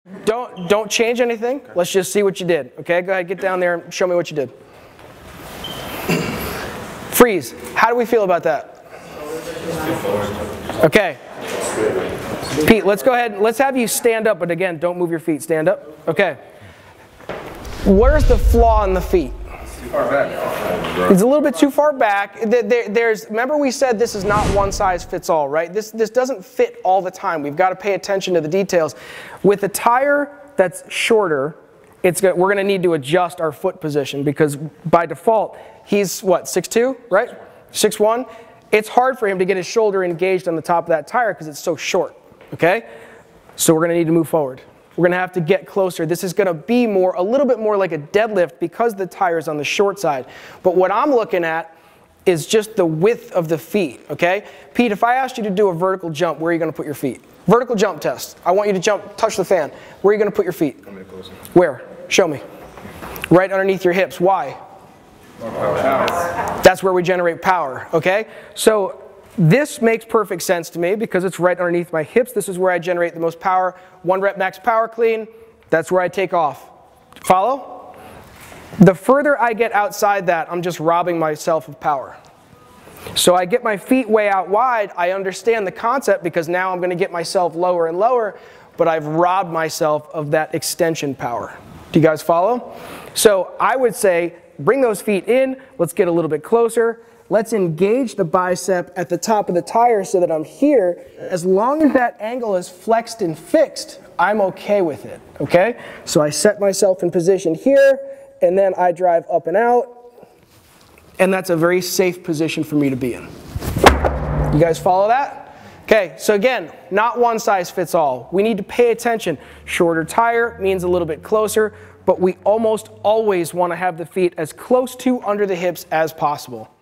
Don't change anything. Let's just see what you did. Okay, go ahead, get down there and show me what you did. Freeze. How do we feel about that? Okay. Pete, let's go ahead. Let's have you stand up, but again, don't move your feet. Stand up. Okay. Where's the flaw in the feet? Too far back. It's a little bit too far back. Remember we said this is not one size fits all, right? This doesn't fit all the time. We've got to pay attention to the details. With a tire that's shorter, we're going to need to adjust our foot position because by default, he's what, 6'2", right? 6'1". It's hard for him to get his shoulder engaged on the top of that tire because it's so short, okay? So we're going to need to move forward. We're going to have to get closer. This is going to be a little bit more like a deadlift because the tire is on the short side. But what I'm looking at is just the width of the feet, okay? Pete, if I asked you to do a vertical jump, where are you going to put your feet? Vertical jump test. I want you to jump, touch the fan. Where are you going to put your feet? Where? Show me. Right underneath your hips. Why? More power. That's where we generate power, okay? So this makes perfect sense to me because it's right underneath my hips. This is where I generate the most power. 1 rep max power clean, that's where I take off. Follow? The further I get outside that, I'm just robbing myself of power. So I get my feet way out wide. I understand the concept because now I'm going to get myself lower and lower, but I've robbed myself of that extension power. Do you guys follow? So I would say bring those feet in. Let's get a little bit closer. Let's engage the bicep at the top of the tire so that I'm here. As long as that angle is flexed and fixed, I'm okay with it, okay? So I set myself in position here, and then I drive up and out, and that's a very safe position for me to be in. You guys follow that? Okay, so again, not one size fits all. We need to pay attention. Shorter tire means a little bit closer, but we almost always want to have the feet as close to under the hips as possible.